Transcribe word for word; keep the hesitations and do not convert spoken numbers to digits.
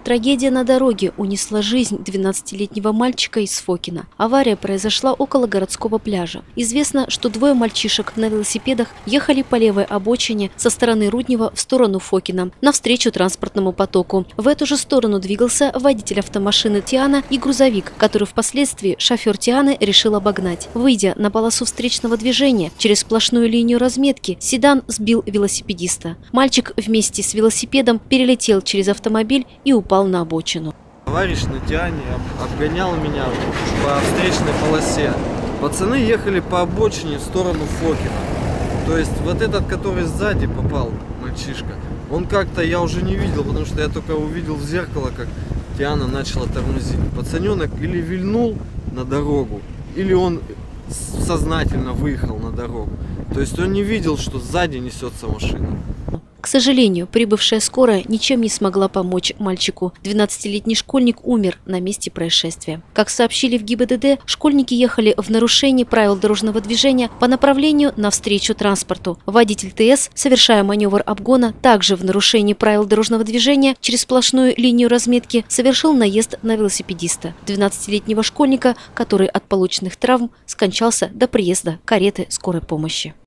Трагедия на дороге унесла жизнь двенадцатилетнего мальчика из Фокина. Авария произошла около городского пляжа. Известно, что двое мальчишек на велосипедах ехали по левой обочине со стороны Руднева в сторону Фокина, навстречу транспортному потоку. В эту же сторону двигался водитель автомашины Тиана и грузовик, который впоследствии шофер Тианы решил обогнать. Выйдя на полосу встречного движения через сплошную линию разметки, седан сбил велосипедиста. Мальчик вместе с велосипедом перелетел через автомобиль и упал на обочину. Товарищ на Тиане обгонял меня по встречной полосе. Пацаны ехали по обочине в сторону Фокина. То есть вот этот, который сзади попал, мальчишка, он как-то, я уже не видел, потому что я только увидел в зеркало, как Тиана начала тормозить. Пацаненок или вильнул на дорогу, или он сознательно выехал на дорогу. То есть он не видел, что сзади несется машина. К сожалению, прибывшая скорая ничем не смогла помочь мальчику. двенадцатилетний школьник умер на месте происшествия. Как сообщили в ГИБДД, школьники ехали в нарушении правил дорожного движения по направлению навстречу транспорту. Водитель ТС, совершая маневр обгона, также в нарушении правил дорожного движения через сплошную линию разметки совершил наезд на велосипедиста. двенадцатилетнего школьника, который от полученных травм скончался до приезда кареты скорой помощи.